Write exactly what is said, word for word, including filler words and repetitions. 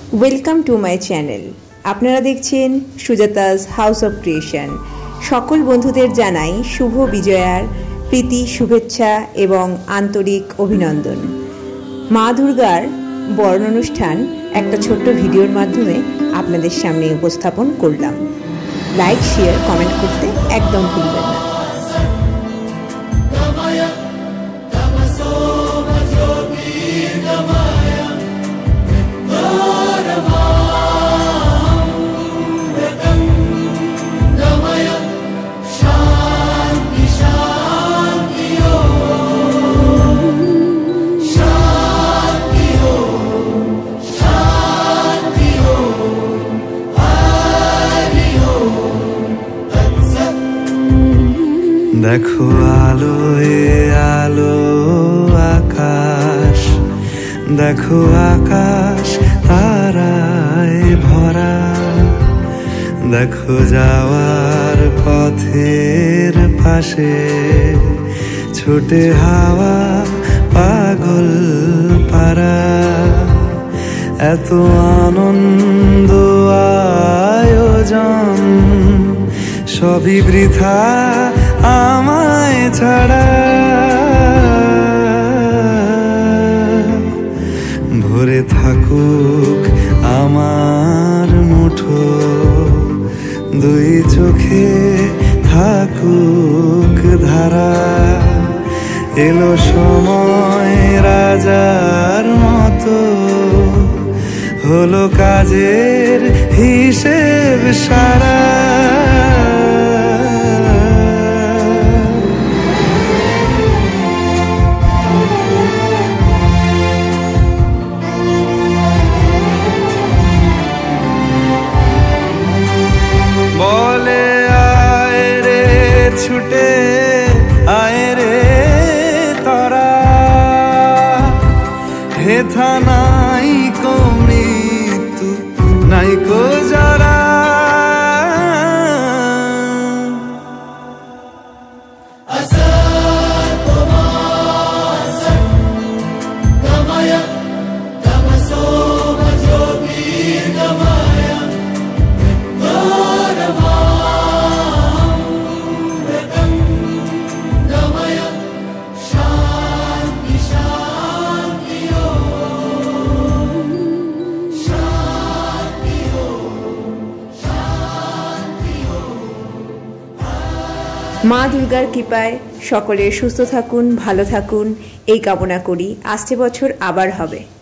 Welcome to my channel. आपनारा देखছেন Sujata's house of creation. সকল বন্ধুদের জানাই শুভ বিজয়ার প্রীতি শুভেচ্ছা এবং আন্তরিক অভিনন্দন। মা দুর্গার বরণ অনুষ্ঠান একটা ছোট্ট ভিডিওর মাধ্যমে আপনাদের সামনে উপস্থাপন করলাম। লাইক শেয়ার কমেন্ট করতে একদম ভুলবেন না। देखो आलो ए आलो आकाश, देखो आकाश ताराय भरा, देखो जावार पथेर पाशे छोटे हावा पागल पारा। एतो आनंद आयोजन सभी बृथा आमाय छाड़ा। भरे थाकुक आमार मुठो, दुई चोखे थाकुक धारा। एलो समय राजार मतो, हलो काजेर हिसेब सारा। बोले आए रे छुटे आए रे तोरा, हेथा नाई को मृत्यु नाई को जरा। মা দুর্গার কৃপায় সকলে সুস্থ থাকুন, ভালো থাকুন এই কামনা করি। আসছে বছর আবার হবে।